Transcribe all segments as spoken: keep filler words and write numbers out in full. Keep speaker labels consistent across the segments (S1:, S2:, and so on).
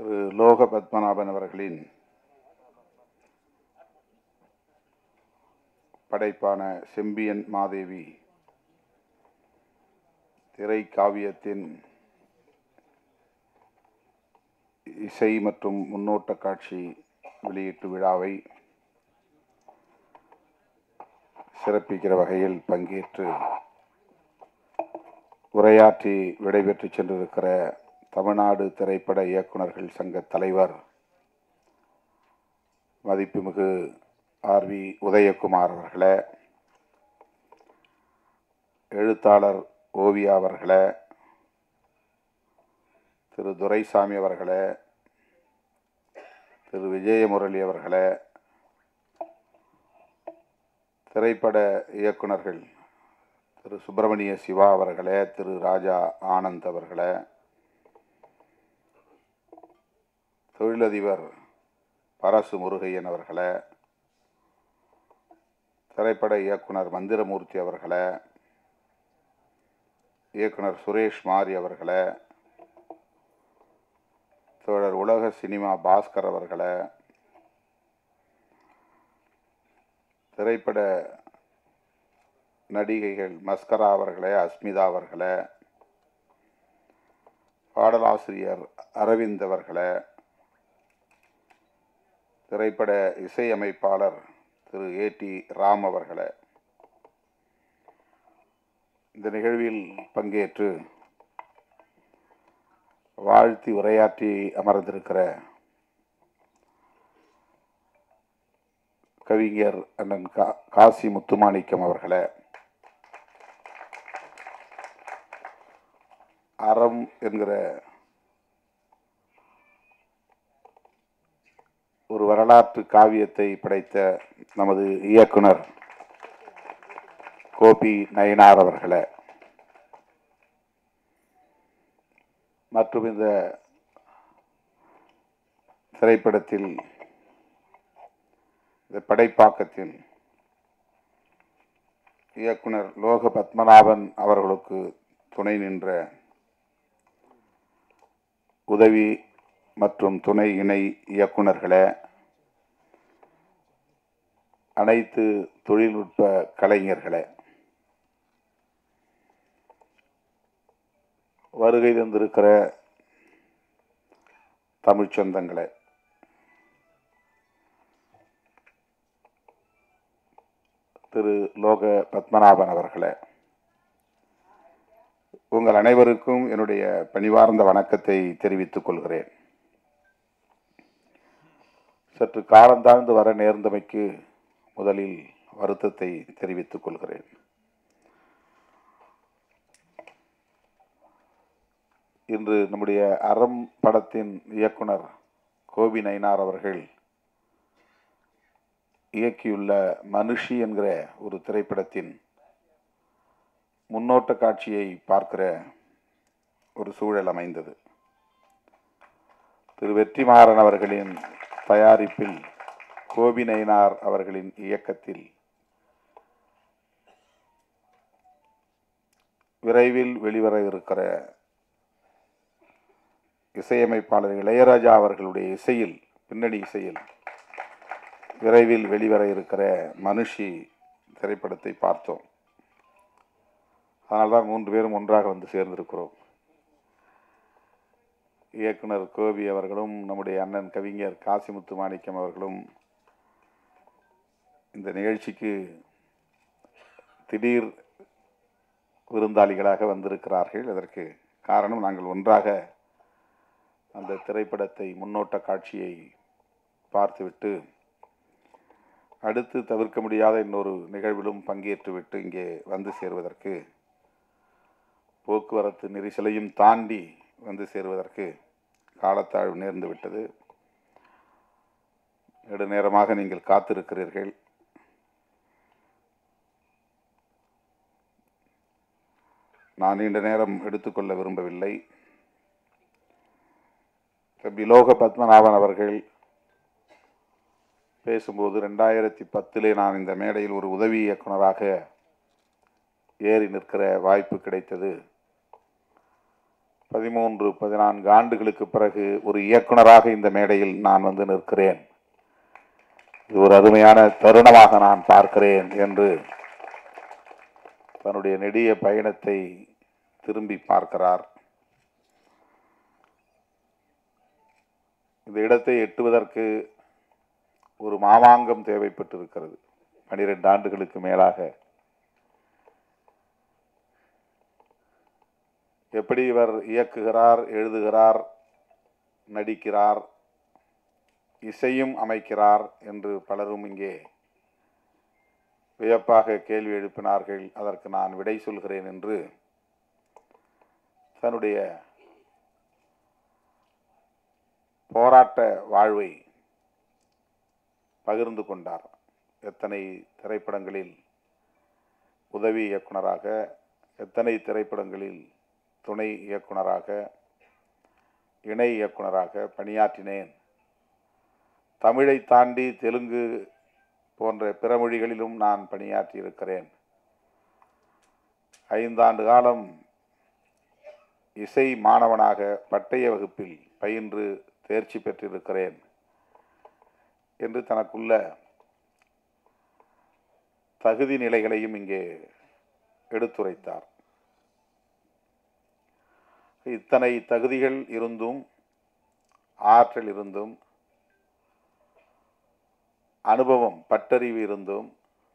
S1: திரு லோக பத்மநாபன் அவர்களின் படைப்பான செம்பியன் மாதேவி திரை காவியத்தின் இசை மற்றும் முன்னோட்ட காட்சி வெளியீட்டு விழாவை சிறப்பிக்கிற வகையில் பங்கேற்று உரையாற்றி விடைபெற்று சென்றிருக்கிற தமிழ்நாடு திரைப்பட இயக்குநர்கள் சங்க தலைவர் மதிப்புமிகு ஆர் வி உதயகுமார் அவர்களே, எழுத்தாளர் ஓவியா அவர்களே, திரு துரைசாமி அவர்களே, திரு விஜயமுரளி அவர்களே, திரைப்பட இயக்குநர்கள் திரு சுப்பிரமணிய சிவா அவர்களே, திரு ராஜா ஆனந்த் அவர்களே, தொழிலதிபர் பரசு முருகையன் அவர்களே, திரைப்பட இயக்குனர் மந்திரமூர்த்தி அவர்களே, இயக்குனர் சுரேஷ் மாரி அவர்களே, தோழர் உலக சினிமா பாஸ்கர் அவர்களே, திரைப்பட நடிகைகள் மஸ்கரா அவர்களே, அஸ்மிதா அவர்களே, பாடலாசிரியர் அரவிந்த் அவர்களே, திரைப்பட இசையமைப்பாளர் திரு ஏ டி ராம் அவர்களே, இந்த நிகழ்வில் பங்கேற்று வாழ்த்தி உரையாற்றி அமர்ந்திருக்கிற கவிஞர் அண்ணன் கா காசி முத்துமாணிக்கம் அவர்களே, அறம் என்கிற ஒரு வரலாற்று காவியத்தை படைத்த நமது இயக்குனர் கோபி நயினார் அவர்களே, மற்றும் இந்த திரைப்படத்தில் இந்த படைப்பாக்கத்தில் இயக்குனர் லோக பத்மநாபன் அவர்களுக்கு துணை நின்ற உதவி மற்றும் துணை இணை இயக்குநர்களே, அனைத்து தொழில்நுட்ப கலைஞர்களே, வருகை தந்திருக்கிற தமிழ்ச் சொந்தங்களே, திரு லோக பத்மநாபன் அவர்களே, உங்கள் அனைவருக்கும் என்னுடைய பணிவார்ந்த வணக்கத்தை தெரிவித்துக் கொள்கிறேன். சற்று காலந்தாழ்ந்து வர நேர்ந்தமைக்கு முதலில் வருத்தத்தை தெரிவித்துக் கொள்கிறேன். இன்று நம்முடைய அறம் படத்தின் இயக்குனர் கோபி நயினார் அவர்கள் இயக்கியுள்ள மனுஷி என்கிற ஒரு திரைப்படத்தின் முன்னோட்ட காட்சியை பார்க்கிற ஒரு சூழல் அமைந்தது. திரு வெற்றிமாறன் அவர்களின் தயாரிப்பில் கோபி நயினார் அவர்களின் இயக்கத்தில் விரைவில் வெளிவர இருக்கிற இசையமைப்பாளர் இளையராஜா அவர்களுடைய இசையில் பின்னணி இசையில் விரைவில் வெளிவர இருக்கிற மனுஷி திரைப்படத்தை பார்த்தோம். அதனால்தான் மூன்று பேரும் ஒன்றாக வந்து சேர்ந்திருக்கிறோம். இயக்குனர் கோபி அவர்களும் நம்முடைய அண்ணன் கவிஞர் காசிமுத்து மாணிக்கம் அவர்களும் இந்த நிகழ்ச்சிக்கு திடீர் விருந்தாளிகளாக வந்திருக்கிறார்கள். அதற்கு காரணம், நாங்கள் ஒன்றாக அந்த திரைப்படத்தை முன்னோட்ட காட்சியை பார்த்துவிட்டு அடுத்து தவிர்க்க முடியாத இன்னொரு நிகழ்விலும் பங்கேற்றுவிட்டு இங்கே வந்து சேருவதற்கு, போக்குவரத்து நெரிசலையும் தாண்டி வந்து சேருவதற்கு காலத்தாழ்வு நேர்ந்து விட்டது. நெடுநேரமாக நீங்கள் காத்திருக்கிறீர்கள். நான் நீண்ட நேரம் எடுத்துக்கொள்ள விரும்பவில்லை. தம்பி லோக பத்மநாபன் அவர்கள் பேசும்போது ரெண்டாயிரத்தி பத்திலே நான் இந்த மேடையில் ஒரு உதவி இயக்குனராக ஏறி நிற்கிற வாய்ப்பு கிடைத்தது பதிமூன்று பதினான்கு ஆண்டுகளுக்கு பிறகு ஒரு இயக்குனராக இந்த மேடையில் நான் வந்து நிற்கிறேன். இது ஒரு அருமையான தருணமாக நான் பார்க்கிறேன் என்று தன்னுடைய நெடிய பயணத்தை திரும்பி பார்க்கிறார். இந்த இடத்தை எட்டுவதற்கு ஒரு மாமாங்கம் தேவைப்பட்டிருக்கிறது. பனிரெண்டு ஆண்டுகளுக்கு மேலாக எப்படி இவர் இயக்குகிறார், எழுதுகிறார், நடிக்கிறார், இசையும் அமைக்கிறார் என்று பலரும் இங்கே வியப்பாக கேள்வி எழுப்பினார்கள். அதற்கு நான் விடை சொல்கிறேன் என்று தன்னுடைய போராட்ட வாழ்வை பகிர்ந்து கொண்டார். எத்தனை திரைப்படங்களில் உதவி இயக்குனராக, எத்தனை திரைப்படங்களில் துணை இயக்குனராக, இணை இயக்குனராக பணியாற்றினேன். தமிழை தாண்டி தெலுங்கு போன்ற பிற மொழிகளிலும் நான் பணியாற்றி இருக்கிறேன். ஐந்தாண்டு காலம் இசை மாணவனாக பட்டய வகுப்பில் பயின்று தேர்ச்சி பெற்றிருக்கிறேன் என்று தனக்குள்ள தகுதி நிலைகளையும் இங்கே எடுத்துரைத்தார். இத்தனை தகுதிகள் இருந்தும், ஆற்றல் இருந்தும், அனுபவம் பட்டறிவு இருந்தும்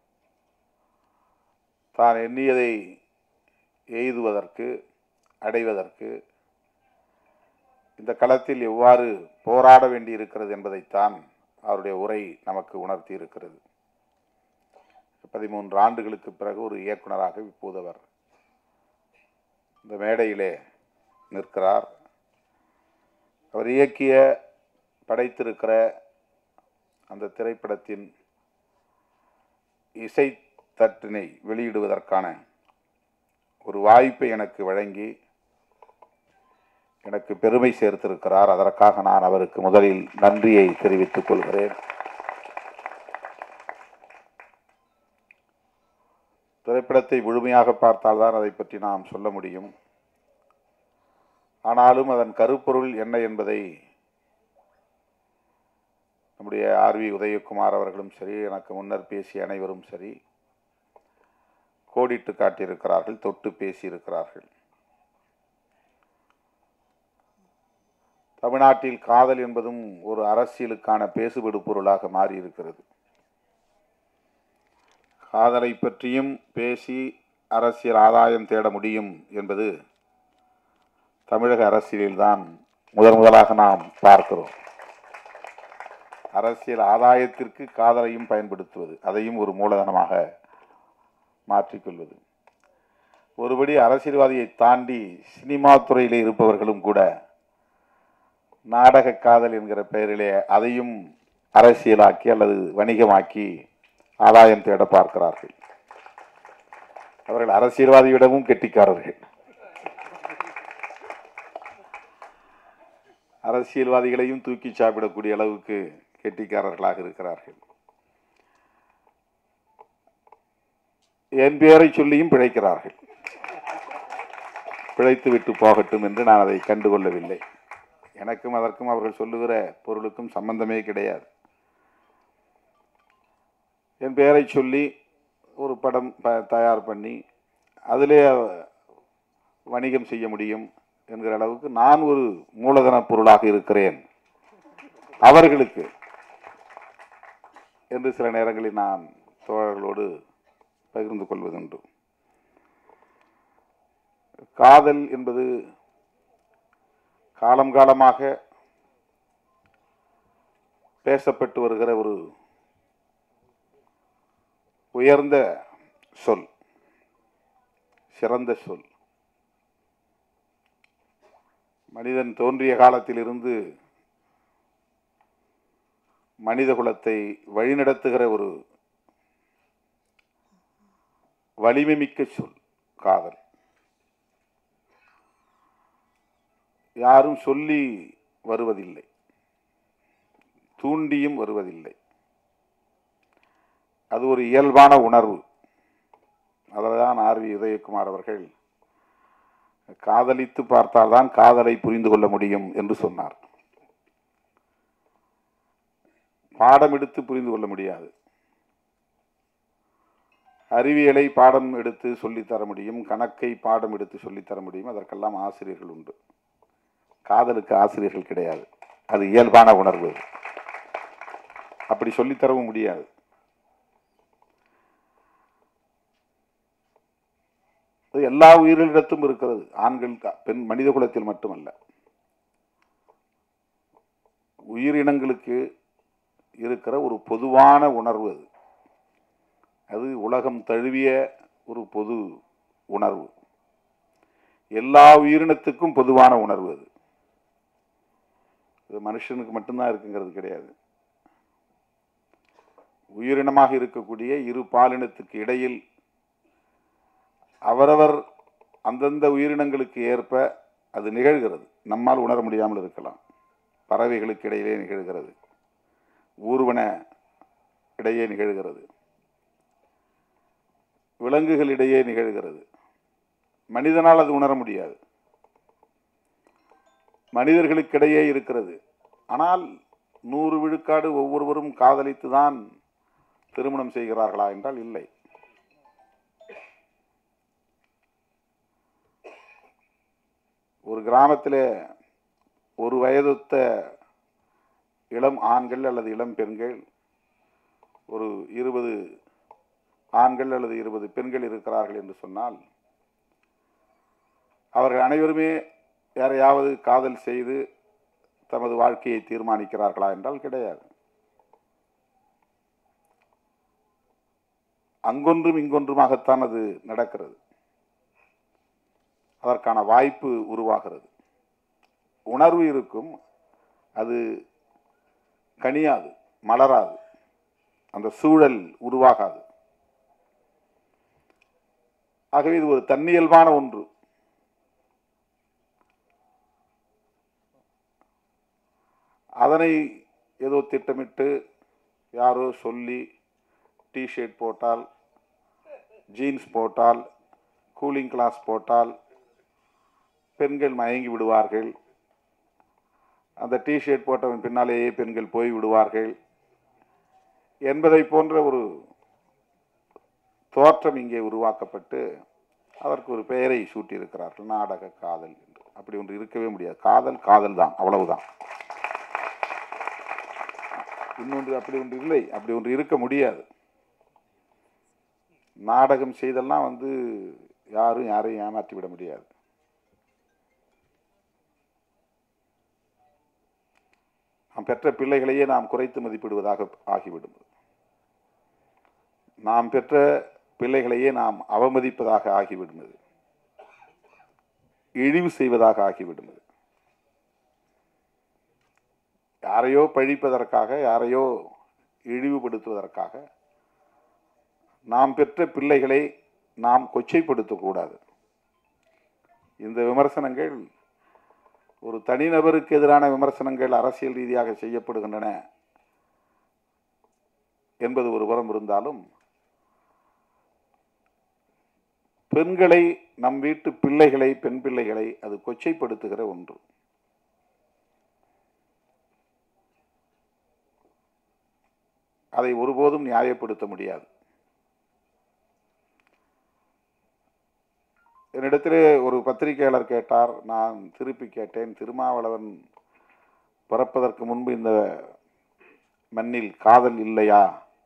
S1: தான் எண்ணியதை எய்துவதற்கு, அடைவதற்கு இந்த களத்தில் எவ்வாறு போராட வேண்டியிருக்கிறது என்பதைத்தான் அவருடைய உரை நமக்கு உணர்த்தி இருக்கிறது. பதிமூன்று ஆண்டுகளுக்கு பிறகு ஒரு இயக்குனராக இப்போது அவர் இந்த மேடையிலே நிற்கிறார். அவர் இயக்கிய, படைத்திருக்கிற அந்த திரைப்படத்தின் இசை தட்டினை வெளியிடுவதற்கான ஒரு வாய்ப்பை எனக்கு வழங்கி எனக்கு பெருமை சேர்த்திருக்கிறார். அதற்காக நான் அவருக்கு முதலில் நன்றியை தெரிவித்துக் கொள்கிறேன். திரைப்படத்தை முழுமையாக பார்த்தால்தான் அதை பற்றி நாம் சொல்ல முடியும். ஆனாலும் அதன் கருப்பொருள் என்ன என்பதை நம்முடைய ஆர் வி உதயகுமார் அவர்களும் சரி, எனக்கு முன்னர் பேசிய அனைவரும் சரி கோடிட்டு காட்டியிருக்கிறார்கள், தொட்டு பேசியிருக்கிறார்கள். தமிழ்நாட்டில் காதல் என்பதும் ஒரு அரசியலுக்கான பேசுபடு பொருளாக மாறியிருக்கிறது. காதலை பற்றியும் பேசி அரசியல் ஆதாயம் தேட முடியும் என்பது தமிழக அரசியலில்தான் முதன் முதலாக நாம் பார்க்கிறோம். அரசியல் ஆதாயத்திற்கு காதலையும் பயன்படுத்துவது, அதையும் ஒரு மூலதனமாக மாற்றிக்கொள்வது. ஒருபடி அரசியல்வாதியை தாண்டி சினிமா துறையில் இருப்பவர்களும் கூட நாடக காதல் என்கிற பெயரிலே அதையும் அரசியலாக்கி அல்லது வணிகமாக்கி ஆதாயம் தேட பார்க்கிறார்கள். அவர்கள் அரசியல்வாதியிடமும் கெட்டிக்காரர்கள். அரசியல்வாதிகளையும் தூக்கி சாப்பிடக்கூடிய அளவுக்கு கெட்டிக்காரர்களாக இருக்கிறார்கள். என் பெயரை சொல்லியும் பிழைக்கிறார்கள். பிழைத்து விட்டு போகட்டும் என்று நான் அதை கண்டுகொள்ளவில்லை. எனக்கும் அதற்கும் அவர்கள் சொல்லுகிற பொருளுக்கும் சம்பந்தமே கிடையாது. என் பெயரை சொல்லி ஒரு படம் தயார் பண்ணி அதிலே வணிகம் செய்ய முடியும் என்கிற அளவுக்கு நான் ஒரு மூலதன பொருளாக இருக்கிறேன் அவர்களுக்கு என்று சில நேரங்களில் நான் தோழர்களோடு பகிர்ந்து கொள்வதுண்டு. காதல் என்பது காலம் காலமாக பேசப்பட்டு வருகிற ஒரு உயர்ந்த சொல், சிறந்த சொல். மனிதன் தோன்றிய காலத்திலிருந்து மனித குலத்தை வழிநடத்துகிற ஒரு வலிமை மிக்க சொல் காதல். யாரும் சொல்லி வருவதில்லை, தூண்டியும் வருவதில்லை. அது ஒரு இயல்பான உணர்வு. அதில்தான் ஆர் வி உதயகுமார் அவர்கள் காதலித்து பார்த்தால்தான் காதலை புரிந்து கொள்ள முடியும் என்று சொன்னார். பாடம் எடுத்து புரிந்து கொள்ள முடியாது. அறிவியலை பாடம் எடுத்து சொல்லித்தர முடியும், கணக்கை பாடம் எடுத்து சொல்லித்தர முடியும், அதற்கெல்லாம் ஆசிரியர்கள் உண்டு. காதலுக்கு ஆசிரியர்கள் கிடையாது. அது இயல்பான உணர்வு. அப்படி சொல்லித்தரவும் முடியாது. எல்லா உயிரினத்திலும் இருக்கிறது. ஆண்கள் பெண் மனித குலத்தில் மட்டுமல்ல, உயிரினங்களுக்கு இருக்கிற ஒரு பொதுவான உணர்வு அது. அது உலகம் தழுவிய ஒரு பொது உணர்வு. எல்லா உயிரினத்துக்கும் பொதுவான உணர்வு அது. இது மனுஷனுக்கு மட்டும்தான் இருக்குங்கிறது கிடையாது. உயிரினமாக இருக்கக்கூடிய இரு பாலினத்துக்கு இடையில் அவரவர் அந்தந்த உயிரினங்களுக்கு ஏற்ப அது நிகழ்கிறது. நம்மால் உணர முடியாமல் இருக்கலாம். பறவைகளுக்கு இடையிலே நிகழ்கிறது, ஊர்வன இடையே நிகழ்கிறது, விலங்குகளிடையே நிகழ்கிறது. மனிதனால் அது உணர முடியாது. மனிதர்களுக்கிடையே இருக்கிறது. ஆனால் நூறு விழுக்காடு ஒவ்வொருவரும் காதலித்துதான் திருமணம் செய்கிறார்களா என்றால் இல்லை. ஒரு கிராமத்தில் ஒரு வயதொத்த இளம் ஆண்கள் அல்லது இளம் பெண்கள், ஒரு இருபது ஆண்கள் அல்லது இருபது பெண்கள் இருக்கிறார்கள் என்று சொன்னால், அவர்கள் அனைவருமே யாரையாவது காதல் செய்து தமது வாழ்க்கையை தீர்மானிக்கிறார்களா என்றால் கிடையாது. அங்கொன்றும் இங்கொன்றுமாகத்தான் அது நடக்கிறது. அதற்கான வாய்ப்பு உருவாகிறது. உணர்வு இருக்கும், அது கனியாது, மலராது, அந்த சூழல் உருவாகாது. ஆகவே இது ஒரு தன்னியல்பான ஒன்று. அதனை ஏதோ திட்டமிட்டு யாரோ சொல்லி டிஷர்ட் போட்டால், ஜீன்ஸ் போட்டால், கூலிங் கிளாஸ் போட்டால் பெண்கள் மயங்கி விடுவார்கள். அந்த டிஷர்ட் போட்டவன் பின்னாலேயே பெண்கள் போய் விடுவார்கள் என்பதை போன்ற ஒரு தோற்றம் இங்கே உருவாக்கப்பட்டு அதற்கு ஒரு பெயரை சூட்டியிருக்கிறார்கள், நாடக காதல் என்று. அப்படி ஒன்று இருக்கவே முடியாது. காதல் காதல் தான், அவ்வளவுதான். இன்னொன்று அப்படி ஒன்று இல்லை, அப்படி ஒன்று இருக்க முடியாது. நாடகம் செய்தெல்லாம் வந்து யாரும் யாரையும் ஏமாற்றி விட முடியாது. நாம் பெற்ற பிள்ளைகளையே நாம் குறைத்து மதிப்பிடுவதாக ஆகிவிடும். நாம் பெற்ற பிள்ளைகளையே நாம் அவமதிப்பதாக ஆகிவிடுவது, இழிவு செய்வதாக ஆகிவிடுவது. யாரையோ பழிப்பதற்காக, யாரையோ இழிவுபடுத்துவதற்காக நாம் பெற்ற பிள்ளைகளை நாம் கொச்சைப்படுத்தக்கூடாது. இந்த விமர்சனங்கள் ஒரு தனிநபருக்கு எதிரான விமர்சனங்கள் அரசியல் ரீதியாக செய்யப்படுகின்றன என்பது ஒரு புறம் இருந்தாலும், பெண்களை, நம் வீட்டு பிள்ளைகளை, பெண் பிள்ளைகளை அது கொச்சைப்படுத்துகிற ஒன்று. அதை ஒருபோதும் நியாயப்படுத்த முடியாது. என்னிடத்திலே ஒரு பத்திரிகையாளர் கேட்டார், நான் திருப்பி கேட்டேன், திருமாவளவன் பிறப்பதற்கு முன்பு இந்த மண்ணில் காதல் இல்லையா?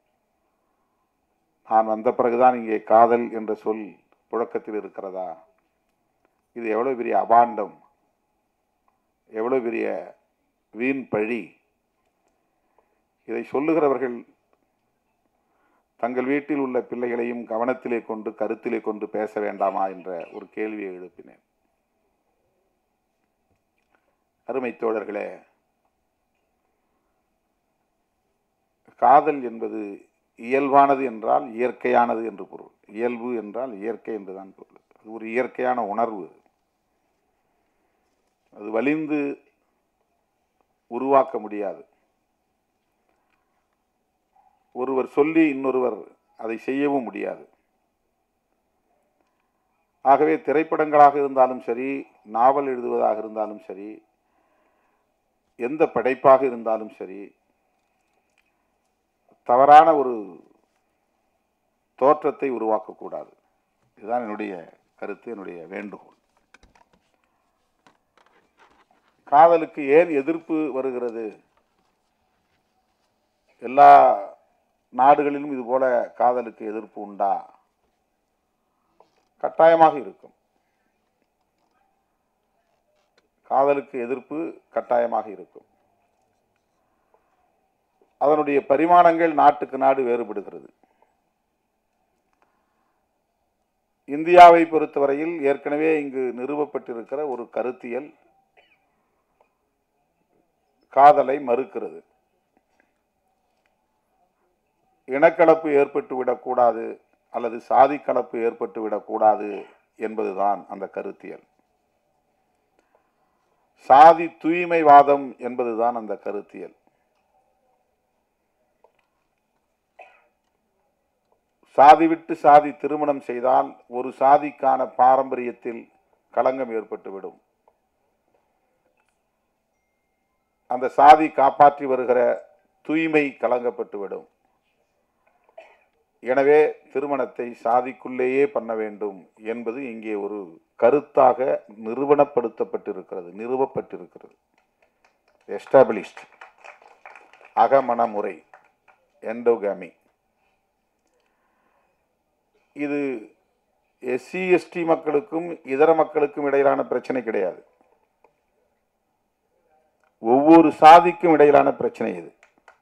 S1: நான் வந்த பிறகுதான் இங்கே காதல் என்ற சொல் புழக்கத்தில் இருக்கிறதா? இது எவ்வளவு பெரிய அபாண்டம், எவ்வளவு பெரிய வீண் பழி. இதை சொல்லுகிறவர்கள் தங்கள் வீட்டில் உள்ள பிள்ளைகளையும் கவனத்திலே கொண்டு, கருத்திலே கொண்டு பேச வேண்டாமா என்ற ஒரு கேள்வியை எழுப்பினேன். அருமை தோழர்களே, காதல் என்பது இயல்பானது என்றால் இயற்கையானது என்று பொருள். இயல்பு என்றால் இயற்கை என்றுதான் பொருள். அது ஒரு இயற்கையான உணர்வு. அது வலிந்து உருவாக்க முடியாது. ஒருவர் சொல்லி இன்னொருவர் அதை செய்யவும் முடியாது. ஆகவே திரைப்படங்களாக இருந்தாலும் சரி, நாவல் எழுதுவதாக இருந்தாலும் சரி, எந்த படைப்பாக இருந்தாலும் சரி, தவறான ஒரு தோற்றத்தை உருவாக்கக்கூடாது. இதுதான் என்னுடைய கருத்து, என்னுடைய வேண்டுகோள். காதலுக்கு ஏன் எதிர்ப்பு வருகிறது? எல்லா நாடுகளிலும் இது போல காதலுக்கு எதிர்ப்பு உண்டா? கட்டாயமாக இருக்கும். காதலுக்கு எதிர்ப்பு கட்டாயமாக இருக்கும். அதனுடைய பரிமாணங்கள் நாட்டுக்கு நாடு வேறுபடுகிறது. இந்தியாவை பொறுத்தவரையில் ஏற்கனவே இங்கு நிறுவப்பட்டிருக்கிற ஒரு கருத்தியல் காதலை மறுக்கிறது. இனக்கலப்பு ஏற்பட்டு விடக்கூடாது அல்லது சாதி கலப்பு ஏற்பட்டு விடக்கூடாது என்பதுதான் அந்த கருத்தியல். சாதி தூய்மைவாதம் என்பதுதான் அந்த கருத்தியல். சாதி விட்டு சாதி திருமணம் செய்தால் ஒரு சாதிக்கான பாரம்பரியத்தில் களங்கம் ஏற்பட்டுவிடும். அந்த சாதி காப்பாற்றி வருகிற தூய்மை கலங்கப்பட்டுவிடும். எனவே திருமணத்தை சாதிக்குள்ளேயே பண்ண வேண்டும் என்பது இங்கே ஒரு கருத்தாக நிறுவனப்படுத்தப்பட்டிருக்கிறது, நிறுவப்பட்டிருக்கிறது. எஸ்டாபிளிஷ்ட் அகமண முறை, எண்டோகாமி. இது எஸ்சி எஸ்டி மக்களுக்கும் இதர மக்களுக்கும் இடையிலான பிரச்சனை கிடையாது. ஒவ்வொரு சாதிக்கும் இடையிலான பிரச்சனை இது.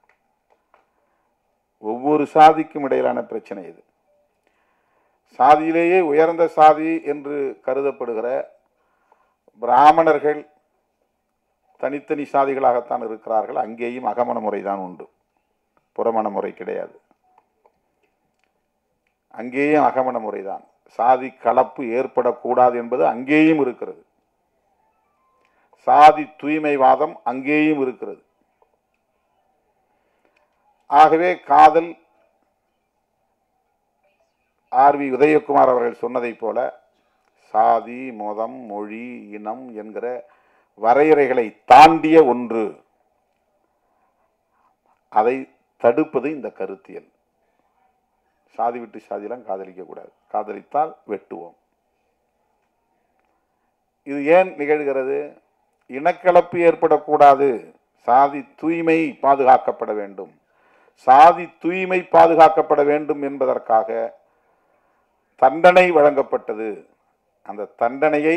S1: ஒவ்வொரு சாதிக்கும் இடையிலான பிரச்சனை இது. சாதியிலேயே உயர்ந்த சாதி என்று கருதப்படுகிற பிராமணர்கள் தனித்தனி சாதிகளாகத்தான் இருக்கிறார்கள். அங்கேயும் அகமண முறைதான் உண்டு, புறமண முறை கிடையாது. அங்கேயும் அகமண முறைதான். சாதி கலப்பு ஏற்படக்கூடாது என்பது அங்கேயும் இருக்கிறது. சாதி தூய்மைவாதம் அங்கேயும் இருக்கிறது. ஆகவே காதல், ஆர் வி உதயகுமார் அவர்கள் சொன்னதை போல, சாதி, மதம், மொழி, இனம் என்கிற வரையறைகளை தாண்டிய ஒன்று. அதை தடுப்பது இந்த கருத்தியல். சாதி விட்டு சாதியெல்லாம் காதலிக்க கூடாது. காதலித்தால் வெட்டுவோம். இது ஏன் நிகழ்கிறது? இனக்கலப்பு ஏற்படக்கூடாது, சாதி தூய்மை பாதுகாக்கப்பட வேண்டும். சாதி தூய்மை பாதுகாக்கப்பட வேண்டும் என்பதற்காக தண்டனை வழங்கப்பட்டது. அந்த தண்டனையை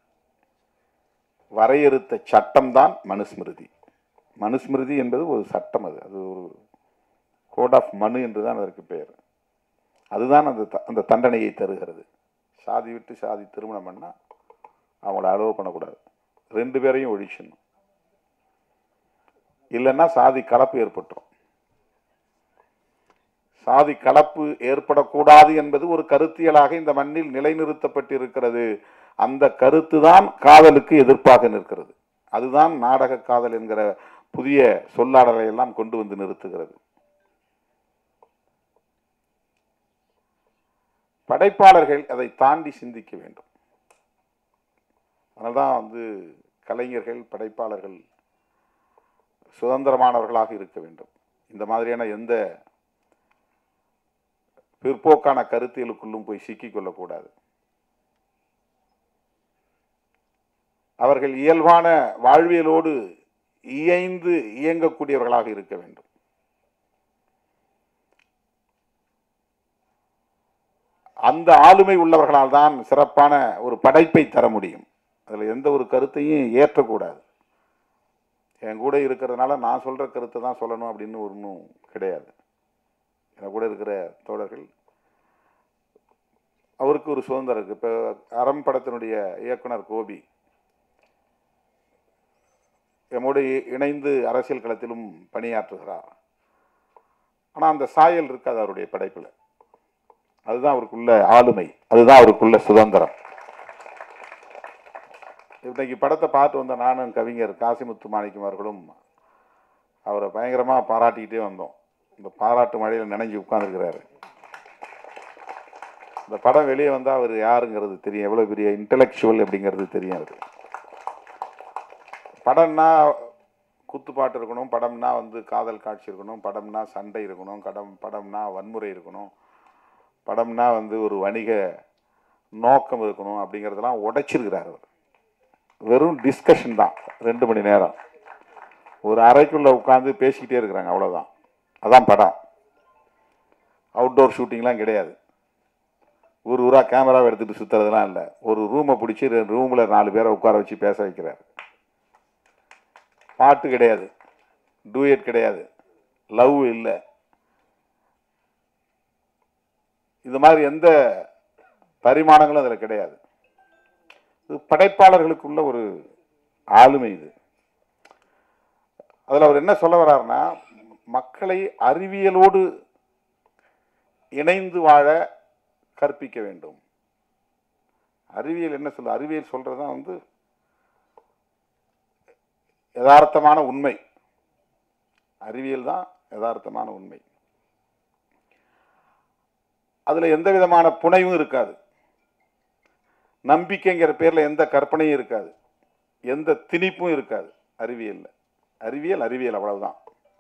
S1: வரையறுத்த சட்டம்தான் மனுஸ்மிருதி. மனுஸ்மிருதி என்பது ஒரு சட்டம். அது அது ஒரு கோட் ஆஃப் மனு என்றுதான் அதற்கு பெயர். அதுதான் அந்த அந்த தண்டனையை தருகிறது. சாதி விட்டு சாதி திருமணம் பண்ணா அவங்கள அலோவ் பண்ணக்கூடாது. ரெண்டு பேரையும் ஒழிச்சணும். இல்லைன்னா சாதி கலப்பு ஏற்பட்டுரும். சாதி கலப்பு ஏற்படக்கூடாது என்பது ஒரு கருத்தியலாக இந்த மண்ணில் நிலைநிறுத்தப்பட்டிருக்கிறது. அந்த கருத்து தான் காதலுக்கு எதிர்ப்பாக நிற்கிறது. அதுதான் நாடக காதல் என்கிற புதிய சொல்லாடலை எல்லாம் கொண்டு வந்து நிறுத்துகிறது. படைப்பாளர்கள் அதை தாண்டி சிந்திக்க வேண்டும். அதனால்தான் வந்து கலைஞர்கள், படைப்பாளர்கள் சுதந்திரமானவர்களாக இருக்க வேண்டும். இந்த மாதிரியான எந்த பிற்போக்கான கருத்தியலுக்குள்ளும் போய் சிக்கிக் கொள்ளக்கூடாது. அவர்கள் இயல்பான வாழ்வியலோடு இயைந்து இயங்கக்கூடியவர்களாக இருக்க வேண்டும். அந்த ஆளுமை உள்ளவர்களால் தான் சிறப்பான ஒரு படைப்பை தர முடியும். அதில் எந்த ஒரு கருத்தையும் ஏற்றக்கூடாது. என் கூட இருக்கிறதுனால நான் சொல்கிற கருத்தை தான் சொல்லணும் அப்படின்னு ஒன்றும் கிடையாது. என் கூட இருக்கிற தோழர்கள் அவருக்கு ஒரு சுதந்திரம் இருக்குது. இப்போ அறம் படத்தினுடைய இயக்குனர் கோபி எம்மோடு இணைந்து அரசியல் களத்திலும் பணியாற்றுகிறார். ஆனால் அந்த சாயல் இருக்காது அவருடைய படைப்பில். அதுதான் அவருக்குள்ள ஆளுமை, அதுதான் அவருக்குள்ள சுதந்திரம். இன்னைக்கு படத்தை பார்த்து வந்த நானும் கவிஞர் காசிமுத்து மாணிக்கம் அவர்களும் அவரை பயங்கரமாக பாராட்டிக்கிட்டே வந்தோம். இந்த பாராட்டு மழையில் நினைஞ்சு உட்கார்ந்துருக்கிறாரு. அந்த படம் வெளியே வந்தால் அவர் யாருங்கிறது தெரியும், எவ்வளோ பெரிய இன்டலெக்சுவல் அப்படிங்கிறது தெரியும் அவருக்கு. படம்னா குத்துப்பாட்டு இருக்கணும், படம்னா வந்து காதல் காட்சி இருக்கணும், படம்னா சண்டை இருக்கணும், கடம் படம்னா வன்முறை இருக்கணும், படம்னா வந்து ஒரு வணிக நோக்கம் இருக்கணும் அப்படிங்கிறதெல்லாம் உடைச்சிருக்கிறார் அவர். வெறும் டிஸ்கஷன் தான், ரெண்டு மணி நேரம் ஒரு அறைக்குள்ளே உட்காந்து பேசிக்கிட்டே இருக்கிறாங்க, அவ்வளோதான். அதான் படம். அவுட்டோர் ஷூட்டிங்லாம் கிடையாது, ஒரு ஊராக கேமராவை எடுத்துகிட்டு சுற்றுறதுலாம் இல்லை. ஒரு ரூமை பிடிச்சி ரூமில் நாலு பேரை உட்கார வச்சு பேச வைக்கிறார். பாட்டு கிடையாது, டூயட் கிடையாது, லவ் இல்லை. இது மாதிரி எந்த பரிமாணங்களும் அதில் கிடையாது. இது படைப்பாளர்களுக்குள்ள ஒரு ஆளுமை. இது அதில் அவர் என்ன சொல்ல வர்றாருன்னா, மக்களை அறிவியலோடு இணைந்து வாழ கற்பிக்க வேண்டும். அறிவியல் என்ன சொல்ல, அறிவியல் சொல்றதுதான் வந்து யதார்த்தமான உண்மை. அறிவியல் தான் யதார்த்தமான உண்மை. அதுல எந்த விதமான புனைவும் இருக்காது, நம்பிக்கைங்கிற பேர்ல எந்த கற்பனையும் இருக்காது, எந்த திணிப்பும் இருக்காது அறிவியல்ல. அறிவியல் அறிவியல் அவ்வளவுதான்.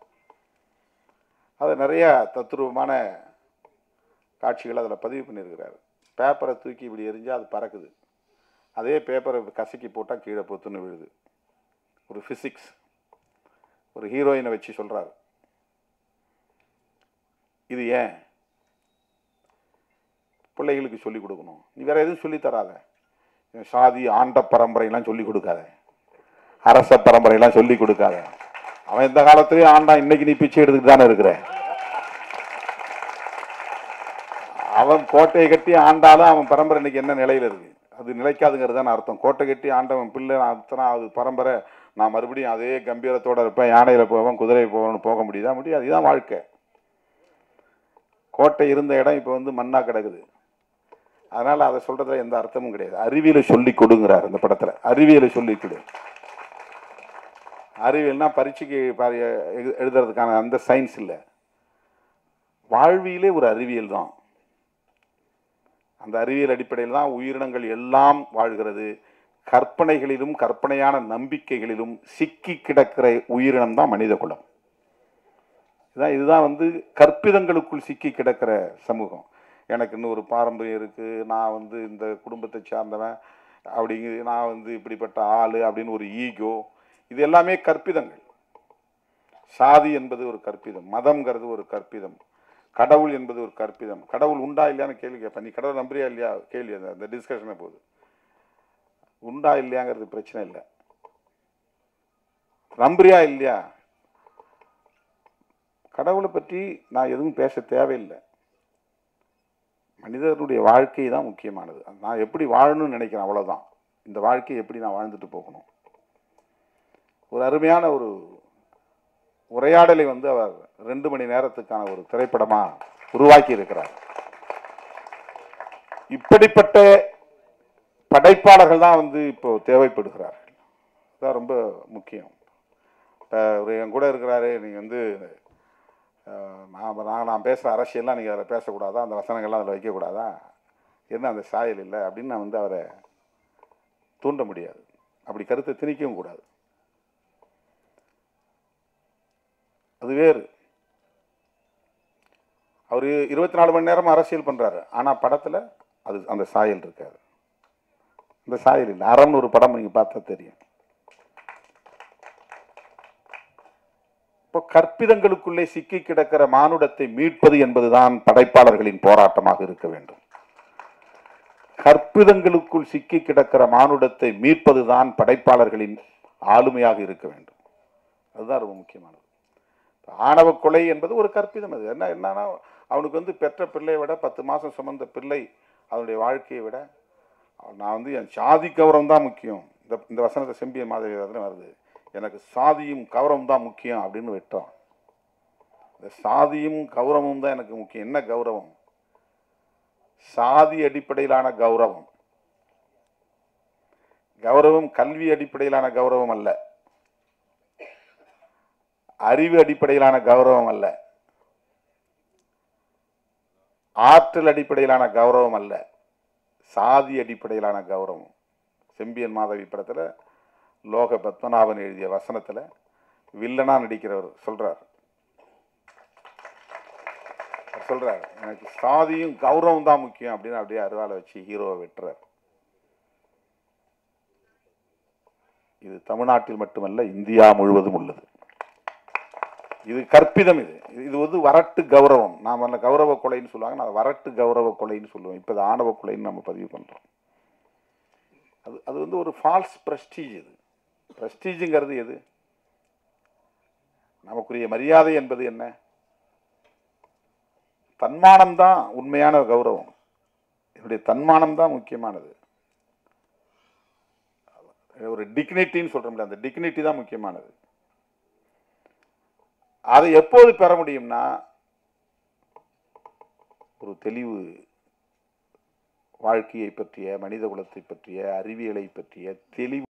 S1: அது நிறைய தத்துரூபமான காட்சிகள் அதில் பதிவு பண்ணியிருக்கிறாரு. பேப்பரை தூக்கி இப்படி எரிஞ்சால் அது பறக்குது, அதே பேப்பரை கசக்கி போட்டால் கீழே பொத்துன்னு விழுது. ஒரு ஃபிசிக்ஸ். ஒரு ஹீரோயினை வச்சு சொல்கிறார், இது ஏன் பிள்ளைகளுக்கு சொல்லிக் கொடுக்கணும், நீ வேற எதுவும் சொல்லி தராத, சாதி ஆண்ட பரம்பரையெல்லாம் சொல்லிக் கொடுக்காத, அரச பரம்பரையெல்லாம் சொல்லிக் கொடுக்காத. அவன் இந்த காலத்திலேயே ஆண்டான், இன்னைக்கு நீ பிச்சை எடுத்துட்டு தானே இருக்கிற. அவன் கோட்டையை கட்டி ஆண்டாலும் அவன் பரம்பரை இன்னைக்கு என்ன நிலையில் இருக்கு, அது நிலைக்காதுங்கிறது தானே அர்த்தம். கோட்டை கட்டி ஆண்டவன் பிள்ளை அத்தனை அது பரம்பரை, நான் மறுபடியும் அதே கம்பீரத்தோட இருப்பேன், யானையில் போவேன், குதிரை போவேன்னு போக முடியுதா? முடியாது. இதுதான் வாழ்க்கை. கோட்டை இருந்த இடம் இப்போ வந்து மண்ணா கிடக்குது. அதனால அதை சொல்றதுல எந்த அர்த்தமும் கிடையாது. அறிவியலை சொல்லி கொடுங்கிறார் இந்த படத்துல. அறிவியலை சொல்லி கொடு. அறிவியல்னா பரீட்சைக்கு எழுதுறதுக்கான அந்த சயின்ஸ் இல்லை, வாழ்வியலே ஒரு அறிவியல் தான். அந்த அறிவியல் அடிப்படையில் தான் உயிரினங்கள் எல்லாம் வாழ்கிறது. கற்பனைகளிலும் கற்பனையான நம்பிக்கைகளிலும் சிக்கி கிடக்கிற உயிரினம் தான் மனித குலம். இதுதான் இதுதான் வந்து கற்பிதங்களுக்குள் சிக்கி கிடக்கிற சமூகம். எனக்கு இன்னும் ஒரு பாரம்பரியம் இருக்கு, நான் வந்து இந்த குடும்பத்தை சார்ந்தவன் அப்படிங்க, நான் வந்து இப்படிப்பட்ட ஆளு அப்படின்னு ஒரு ஈகோ, இது எல்லாமே கற்பிதங்கள். சாதி என்பது ஒரு கற்பிதம், மதம்ங்கிறது ஒரு கற்பிதம், கடவுள் என்பது ஒரு கற்பிதம். கடவுள் உண்டா இல்லையான்னு கேள்வி கேட்பேன். நீ கடவுள் நம்புறியா இல்லையா கேள்வி, அந்த டிஸ்கஷனே போகுது. உண்டா இல்லையாங்கிறது பிரச்சனை இல்லை, நம்புறியா இல்லையா. கடவுளை பற்றி நான் எதுவும் பேச தேவையில்லை. மனிதனுடைய வாழ்க்கை தான் முக்கியமானது. நான் எப்படி வாழணும்னு நினைக்கிறேன், அவ்வளவுதான். இந்த வாழ்க்கையை எப்படி நான் வாழ்ந்துட்டு போகணும். ஒரு அருமையான ஒரு உரையாடலை வந்து அவர் ரெண்டு மணி நேரத்துக்கான ஒரு திரைப்படமா உருவாக்கி இருக்கிறார். இப்படிப்பட்ட படைப்பாளர்கள் தான் வந்து இப்போ தேவைப்படுகிறார்கள். அதுதான் ரொம்ப முக்கியம். இப்போ என் கூட இருக்கிறாரு, நீங்கள் வந்து நான் நான் நான் பேசுகிற அரசியல்லாம் நீங்கள் அதில் பேசக்கூடாதா, அந்த வசனங்கள்லாம் அதில் வைக்கக்கூடாதா, என்ன அந்த சாயல் இல்லை அப்படின்னு நான் வந்து அவரை தூண்ட முடியாது. அப்படி கருத்தை திணிக்கவும் கூடாது. அது வேறு. அவர் இருபத்தி நாலு மணி நேரம் அரசியல் பண்றாரு, ஆனா படத்துல அது அந்த சாயல் இருக்காது. அந்த சாயல் இல்லை. அறம்னு ஒரு படம் நீங்க பார்த்தா தெரியும். இப்போ கற்பிதங்களுக்குள்ளே சிக்கி கிடக்கிற மானுடத்தை மீட்பது என்பதுதான் படைப்பாளர்களின் போராட்டமாக இருக்க வேண்டும். கற்பிதங்களுக்குள் சிக்கி கிடக்கிற மானுடத்தை மீட்பதுதான் படைப்பாளர்களின் ஆளுமையாக இருக்க வேண்டும். அதுதான் ரொம்ப முக்கியமானது. ஆணவ கொலை என்பது ஒரு கற்பிதம். அது என்ன என்னன்னா, அவனுக்கு வந்து பெற்ற பிள்ளையை விட பத்து மாசம் சுமந்த பிள்ளை அவனுடைய வாழ்க்கையை விட நான் வந்து என் சாதி கௌரவம் தான் முக்கியம். இந்த இந்த வசனத்தை செம்பிய மாதவி வருது, எனக்கு சாதியும் கௌரவம் தான் முக்கியம் அப்படின்னு வெட்டான். இந்த சாதியும் கௌரவமும் தான் எனக்கு முக்கியம். என்ன கௌரவம்? சாதி அடிப்படையிலான கௌரவம். கௌரவம் கல்வி அடிப்படையிலான கௌரவம் அல்ல, அறிவு அடிப்படையிலான கௌரவம் அல்ல. ஆற்றல் அடிப்படையிலான கௌரவம் அல்ல, சாதி அடிப்படையிலான கௌரவம். செம்பியன் மாதவி படத்தில் லோக பத்மநாபன் எழுதிய வசனத்தில் வில்லனா நடிக்கிறவர் சொல்றார் சொல்றார் எனக்கு சாதியும் கௌரவம் தான் முக்கியம் அப்படின்னு அப்படியே அருவாலை வச்சு ஹீரோவை வெட்டுறார். இது தமிழ்நாட்டில் மட்டுமல்ல, இந்தியா முழுவதும் உள்ளது. இது கற்பிதம். இது இது வந்து வரட்டு கௌரவம். நாம் அந்த கௌரவ கொலைன்னு சொல்லுவாங்க, நான் வரட்டு கௌரவ கொலைன்னு சொல்லுவோம். இப்போ இது ஆணவ கொலைன்னு நம்ம பதிவு பண்ணுறோம். அது அது வந்து ஒரு ஃபால்ஸ் பிரஸ்டீஜ். இது பிரஸ்டீஜுங்கிறது எது? நமக்குரிய மரியாதை என்பது என்ன? தன்மானம் தான் உண்மையான கௌரவம். என்னுடைய தன்மானம் தான் முக்கியமானது. ஒரு டிக்னிட்டின்னு சொல்றோம்ல, அந்த டிக்னிட்டி தான் முக்கியமானது. அதை எப்போது பெற முடியும்னா, ஒரு தெளிவு வாழ்க்கையை பற்றிய, மனித குலத்தை பற்றிய, அறிவியலை பற்றிய தெளிவு